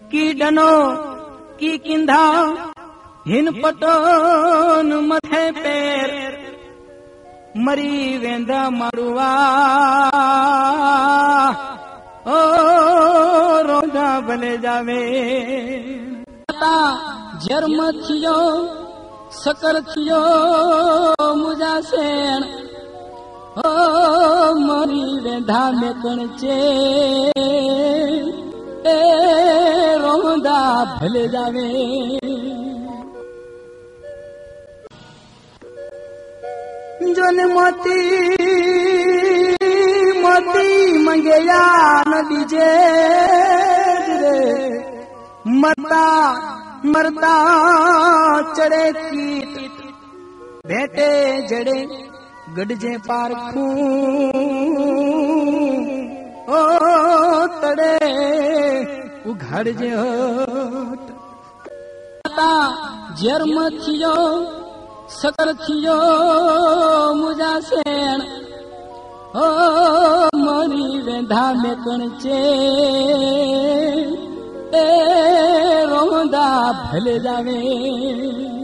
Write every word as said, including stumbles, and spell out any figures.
की डनो की किंधा हिन पटोन मथे पैर मरी वेंदा मारुआ ओ रोंदा भले जावे जर्म थियो सकर थियो मुजा सेण ओ मरी वेंदा में कणचे ए रोंदा भले जावे जोन मोती मोती मंगेया न दीजे मरता मरता चढ़े कीट भेटे जड़े गडजे पारखू ओ तड़े उघाड़ जे होट जर्म थियो सकर थियो मुजा सेण ओ मरी वेंदा में कणचे ए रोंदा भले जावे।